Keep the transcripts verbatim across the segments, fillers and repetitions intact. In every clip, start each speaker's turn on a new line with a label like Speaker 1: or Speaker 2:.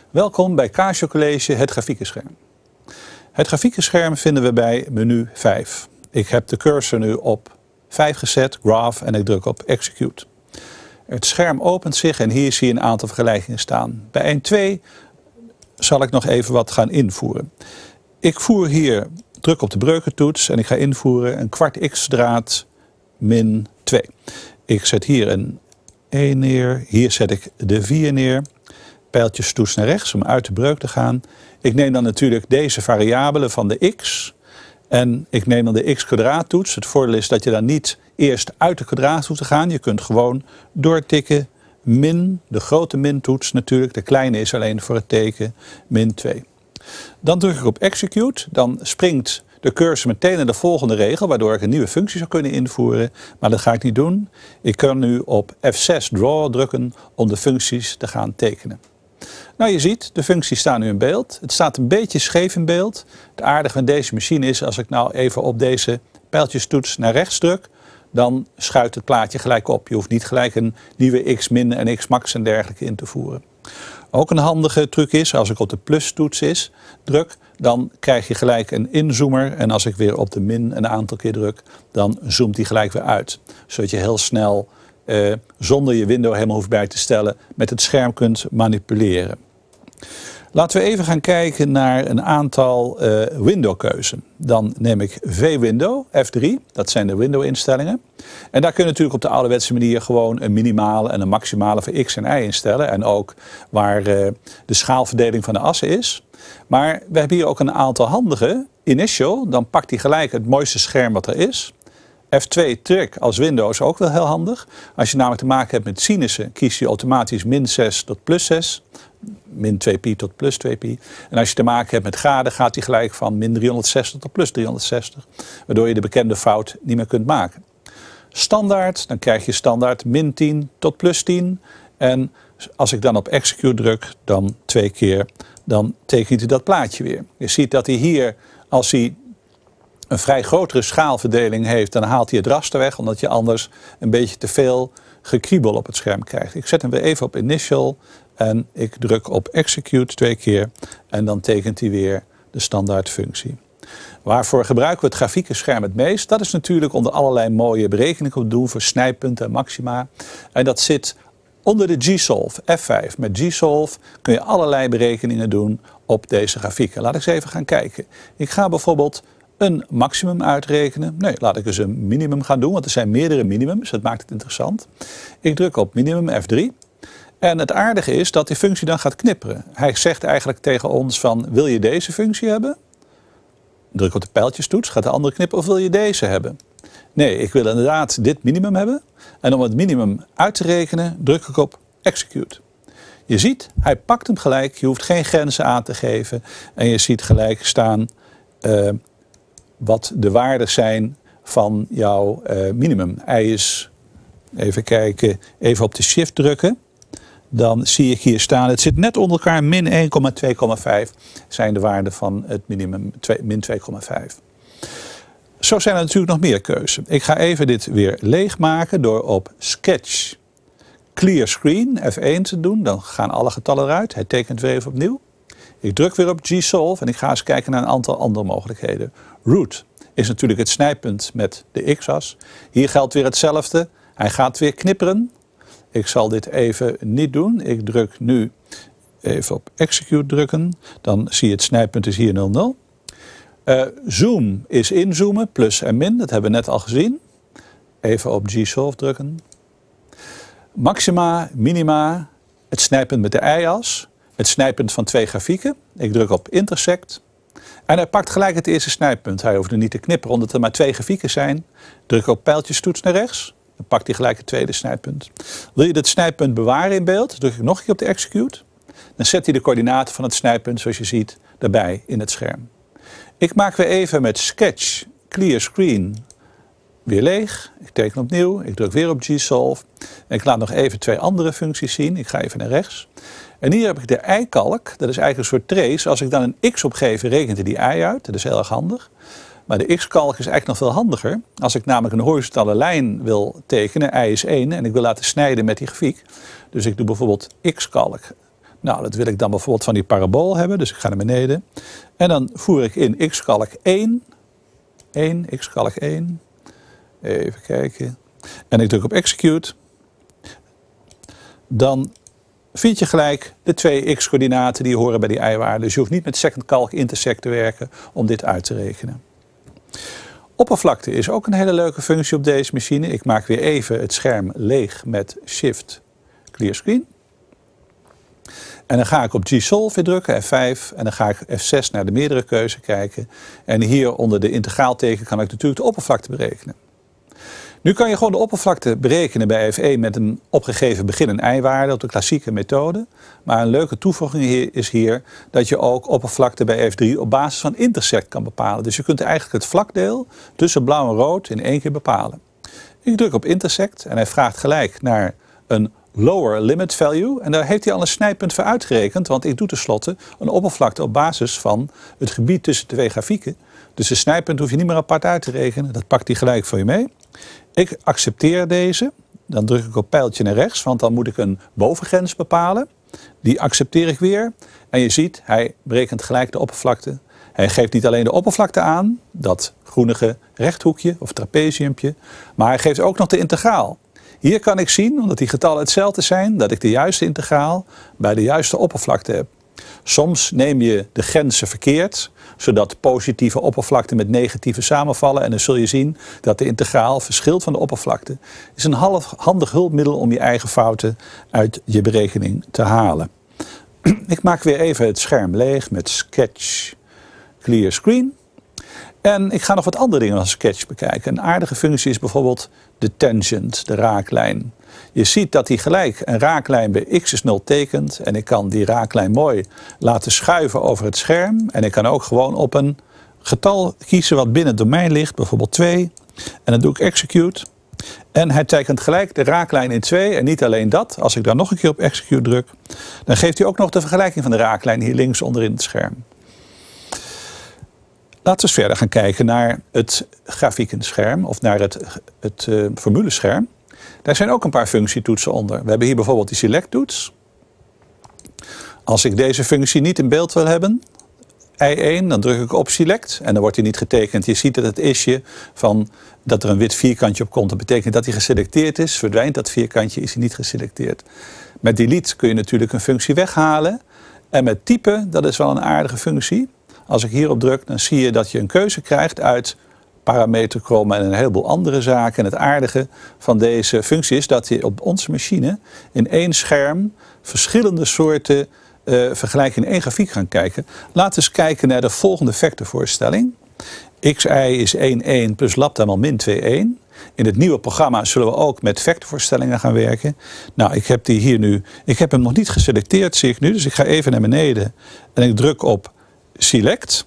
Speaker 1: Welkom bij Casio College, het grafiekenscherm. Het grafiekenscherm vinden we bij menu vijf. Ik heb de cursor nu op vijf gezet, Graph, en ik druk op Execute. Het scherm opent zich en hier zie je een aantal vergelijkingen staan. Bij één twee zal ik nog even wat gaan invoeren. Ik voer hier, druk op de breukentoets en ik ga invoeren een kwart x-draad min twee. Ik zet hier een één neer, hier zet ik de vier neer. Pijltjestoets naar rechts om uit de breuk te gaan. Ik neem dan natuurlijk deze variabelen van de x. En ik neem dan de x-kwadraattoets. Het voordeel is dat je dan niet eerst uit de kwadraat hoeft te gaan. Je kunt gewoon doortikken. Min, de grote mintoets natuurlijk. De kleine is alleen voor het teken. Min twee. Dan druk ik op Execute. Dan springt de cursor meteen naar de volgende regel. Waardoor ik een nieuwe functie zou kunnen invoeren. Maar dat ga ik niet doen. Ik kan nu op F zes Draw drukken om de functies te gaan tekenen. Nou, je ziet, de functies staan nu in beeld. Het staat een beetje scheef in beeld. Het aardige van deze machine is, als ik nou even op deze pijltjestoets naar rechts druk, dan schuift het plaatje gelijk op. Je hoeft niet gelijk een nieuwe x-min en x-max en dergelijke in te voeren. Ook een handige truc is, als ik op de plus-toets is, druk, dan krijg je gelijk een inzoomer. En als ik weer op de min een aantal keer druk, dan zoomt die gelijk weer uit. Zodat je heel snel, eh, zonder je window helemaal hoeft bij te stellen, met het scherm kunt manipuleren. Laten we even gaan kijken naar een aantal uh, windowkeuzen. Dan neem ik V-window, F drie, dat zijn de window-instellingen. En daar kun je natuurlijk op de ouderwetse manier gewoon een minimale en een maximale voor x en y instellen. En ook waar uh, de schaalverdeling van de assen is. Maar we hebben hier ook een aantal handige. Initial, dan pakt hij gelijk het mooiste scherm wat er is. F twee trick als window is ook wel heel handig. Als je namelijk te maken hebt met sinussen, kies je automatisch min zes tot plus zes. Min twee pi tot plus twee pi. En als je te maken hebt met graden, gaat hij gelijk van min driehonderdzestig tot plus driehonderdzestig. Waardoor je de bekende fout niet meer kunt maken. Standaard, dan krijg je standaard min tien tot plus tien. En als ik dan op Execute druk, dan twee keer, dan tekent hij dat plaatje weer. Je ziet dat hij hier, als hij een vrij grotere schaalverdeling heeft, dan haalt hij het raster weg, omdat je anders een beetje te veel gekriebel op het scherm krijgt. Ik zet hem weer even op Initial en ik druk op Execute twee keer en dan tekent hij weer de standaard functie. Waarvoor gebruiken we het grafiekenscherm het meest? Dat is natuurlijk onder allerlei mooie berekeningen te doen voor snijpunten en maxima. En dat zit onder de G-Solve, F vijf. Met G-Solve kun je allerlei berekeningen doen op deze grafieken. Laat ik eens even gaan kijken. Ik ga bijvoorbeeld een maximum uitrekenen. Nee, laat ik eens een minimum gaan doen, want er zijn meerdere minimums. Dat maakt het interessant. Ik druk op minimum F drie. En het aardige is dat die functie dan gaat knipperen. Hij zegt eigenlijk tegen ons van, wil je deze functie hebben? Druk op de pijltjestoets, gaat de andere knippen, of wil je deze hebben? Nee, ik wil inderdaad dit minimum hebben. En om het minimum uit te rekenen, druk ik op Execute. Je ziet, hij pakt hem gelijk. Je hoeft geen grenzen aan te geven. En je ziet gelijk staan Uh, wat de waarden zijn van jouw uh, minimum. Hij is, even kijken, even op de shift drukken. Dan zie ik hier staan, het zit net onder elkaar, min één komma twee komma vijf zijn de waarden van het minimum, min twee komma vijf. Zo zijn er natuurlijk nog meer keuzes. Ik ga even dit weer leegmaken door op Sketch, Clear Screen, F één te doen. Dan gaan alle getallen eruit. Hij tekent weer even opnieuw. Ik druk weer op G-Solve en ik ga eens kijken naar een aantal andere mogelijkheden. Root is natuurlijk het snijpunt met de x-as. Hier geldt weer hetzelfde. Hij gaat weer knipperen. Ik zal dit even niet doen. Ik druk nu even op Execute drukken. Dan zie je het snijpunt is hier nul nul. Uh, zoom is inzoomen, plus en min. Dat hebben we net al gezien. Even op G-Solve drukken. Maxima, minima, het snijpunt met de y-as. Het snijpunt van twee grafieken. Ik druk op Intersect. En hij pakt gelijk het eerste snijpunt. Hij hoeft er niet te knipperen, omdat er maar twee grafieken zijn. Druk op pijltjestoets naar rechts. Dan pakt hij gelijk het tweede snijpunt. Wil je dit snijpunt bewaren in beeld? Druk ik nog een keer op de Execute. Dan zet hij de coördinaten van het snijpunt, zoals je ziet, daarbij in het scherm. Ik maak weer even met Sketch, Clear Screen, weer leeg. Ik teken opnieuw. Ik druk weer op G-Solve. En ik laat nog even twee andere functies zien. Ik ga even naar rechts. En hier heb ik de y-kalk. Dat is eigenlijk een soort trace. Als ik dan een x opgeef, rekent hij die y uit. Dat is heel erg handig. Maar de x-kalk is eigenlijk nog veel handiger. Als ik namelijk een horizontale lijn wil tekenen, y is één, en ik wil laten snijden met die grafiek. Dus ik doe bijvoorbeeld x-kalk. Nou, dat wil ik dan bijvoorbeeld van die parabool hebben. Dus ik ga naar beneden. En dan voer ik in x-kalk één. één, x-kalk één. Even kijken. En ik druk op execute. Dan vind je gelijk de twee x-coördinaten die horen bij die y-waarde. Dus je hoeft niet met second calc intersect te werken om dit uit te rekenen. Oppervlakte is ook een hele leuke functie op deze machine. Ik maak weer even het scherm leeg met Shift Clear Screen. En dan ga ik op G-Solve weer drukken, F vijf. En dan ga ik F zes naar de meerdere keuze kijken. En hier onder de integraalteken kan ik natuurlijk de oppervlakte berekenen. Nu kan je gewoon de oppervlakte berekenen bij F één met een opgegeven begin- en y-waarde op de klassieke methode. Maar een leuke toevoeging hier is hier dat je ook oppervlakte bij F drie op basis van intersect kan bepalen. Dus je kunt eigenlijk het vlakdeel tussen blauw en rood in één keer bepalen. Ik druk op intersect en hij vraagt gelijk naar een lower limit value. En daar heeft hij al een snijpunt voor uitgerekend, want ik doe tenslotte een oppervlakte op basis van het gebied tussen twee grafieken. Dus de snijpunt hoef je niet meer apart uit te rekenen. Dat pakt hij gelijk voor je mee. Ik accepteer deze. Dan druk ik op pijltje naar rechts, want dan moet ik een bovengrens bepalen. Die accepteer ik weer. En je ziet, hij berekent gelijk de oppervlakte. Hij geeft niet alleen de oppervlakte aan, dat groenige rechthoekje of trapeziumpje, maar hij geeft ook nog de integraal. Hier kan ik zien, omdat die getallen hetzelfde zijn, dat ik de juiste integraal bij de juiste oppervlakte heb. Soms neem je de grenzen verkeerd, zodat positieve oppervlakten met negatieve samenvallen. En dan zul je zien dat de integraal verschilt van de oppervlakte. Het is een half handig hulpmiddel om je eigen fouten uit je berekening te halen. Ik maak weer even het scherm leeg met Sketch Clear Screen. En ik ga nog wat andere dingen als Sketch bekijken. Een aardige functie is bijvoorbeeld de tangent, de raaklijn. Je ziet dat hij gelijk een raaklijn bij x is nul tekent. En ik kan die raaklijn mooi laten schuiven over het scherm. En ik kan ook gewoon op een getal kiezen wat binnen het domein ligt. Bijvoorbeeld twee. En dan doe ik execute. En hij tekent gelijk de raaklijn in twee. En niet alleen dat. Als ik daar nog een keer op execute druk, dan geeft hij ook nog de vergelijking van de raaklijn hier links onderin het scherm. Laten we eens verder gaan kijken naar het grafiekenscherm of naar het, het uh, formulescherm. Daar zijn ook een paar functietoetsen onder. We hebben hier bijvoorbeeld die select toets. Als ik deze functie niet in beeld wil hebben, I één, dan druk ik op select en dan wordt hij niet getekend. Je ziet dat het isje van dat er een wit vierkantje op komt. Dat betekent dat hij geselecteerd is. Verdwijnt dat vierkantje, is hij niet geselecteerd. Met delete kun je natuurlijk een functie weghalen. En met typen, dat is wel een aardige functie. Als ik hierop druk, dan zie je dat je een keuze krijgt uit parameterkrom en een heleboel andere zaken. En het aardige van deze functie is dat je op onze machine in één scherm verschillende soorten uh, vergelijken in één grafiek gaan kijken. Laten we eens kijken naar de volgende vectorvoorstelling. xi is één, één plus lambda mal min twee, één. In het nieuwe programma zullen we ook met vectorvoorstellingen gaan werken. Nou, ik heb die hier nu. Ik heb hem nog niet geselecteerd, zie ik nu. Dus ik ga even naar beneden en ik druk op select.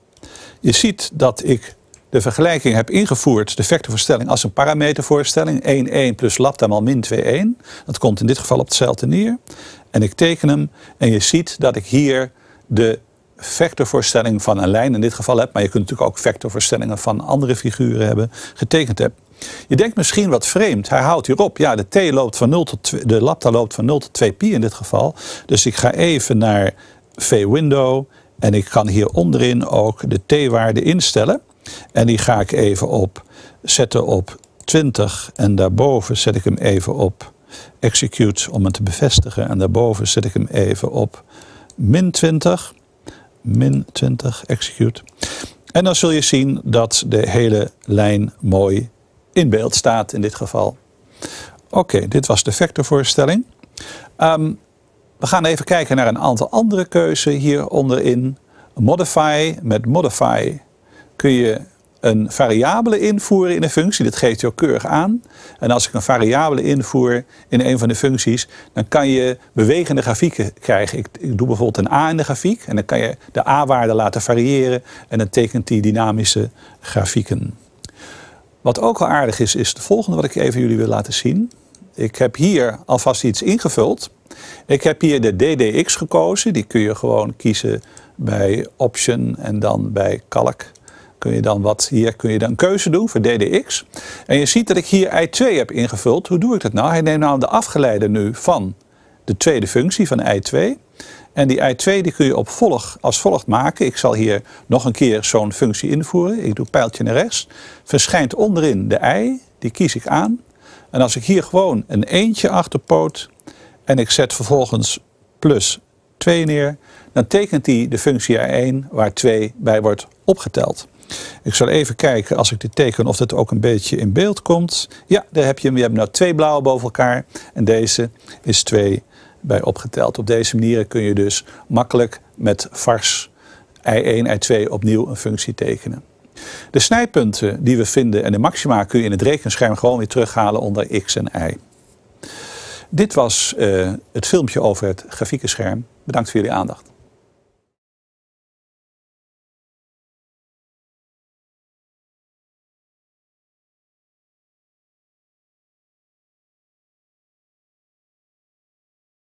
Speaker 1: Je ziet dat ik de vergelijking heb ingevoerd, de vectorvoorstelling, als een parametervoorstelling. één, één plus lambda mal min twee, één. Dat komt in dit geval op hetzelfde neer. En ik teken hem en je ziet dat ik hier de vectorvoorstelling van een lijn in dit geval heb. Maar je kunt natuurlijk ook vectorvoorstellingen van andere figuren hebben, getekend heb. Je denkt misschien wat vreemd. Hij houdt hierop. Ja, de t loopt van nul tot twee, de lambda loopt van nul tot twee pi in dit geval. Dus ik ga even naar V-window. En ik kan hier onderin ook de t-waarde instellen. En die ga ik even op zetten op twintig. En daarboven zet ik hem even op execute om het te bevestigen. En daarboven zet ik hem even op min twintig. Min twintig, execute. En dan zul je zien dat de hele lijn mooi in beeld staat in dit geval. Oké, okay, dit was de vectorvoorstelling. Um, We gaan even kijken naar een aantal andere keuzen hier onderin. Modify. Met Modify kun je een variabele invoeren in een functie. Dat geeft je ook keurig aan. En als ik een variabele invoer in een van de functies, dan kan je bewegende grafieken krijgen. Ik, ik doe bijvoorbeeld een A in de grafiek en dan kan je de A-waarde laten variëren en dan tekent die dynamische grafieken. Wat ook wel aardig is, is de volgende wat ik even jullie wil laten zien. Ik heb hier alvast iets ingevuld. Ik heb hier de D D X gekozen. Die kun je gewoon kiezen bij Option en dan bij Calc. Kun je dan wat, hier kun je dan een keuze doen voor D D X. En je ziet dat ik hier I twee heb ingevuld. Hoe doe ik dat nou? Hij neemt nou de afgeleide nu van de tweede functie van i twee. En die i twee die kun je op volg, als volgt maken. Ik zal hier nog een keer zo'n functie invoeren. Ik doe pijltje naar rechts. Verschijnt onderin de i. Die kies ik aan. En als ik hier gewoon een eentje achterpoot en ik zet vervolgens plus twee neer, dan tekent die de functie i één waar twee bij wordt opgeteld. Ik zal even kijken als ik dit teken of dat ook een beetje in beeld komt. Ja, daar heb je hem. Je hebt nou twee blauwe boven elkaar en deze is twee bij opgeteld. Op deze manier kun je dus makkelijk met vars i één, i twee opnieuw een functie tekenen. De snijpunten die we vinden en de maxima kun je in het rekenscherm gewoon weer terughalen onder x en y. Dit was uh, het filmpje over het grafiekenscherm. Bedankt voor jullie aandacht.